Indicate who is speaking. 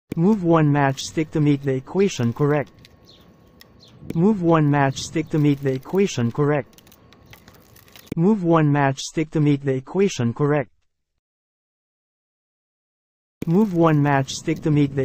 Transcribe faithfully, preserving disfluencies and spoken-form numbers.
Speaker 1: Move one matchstick to make the equation correct. Move one matchstick to make the equation correct. Move one matchstick to make the equation correct. Move one matchstick to make the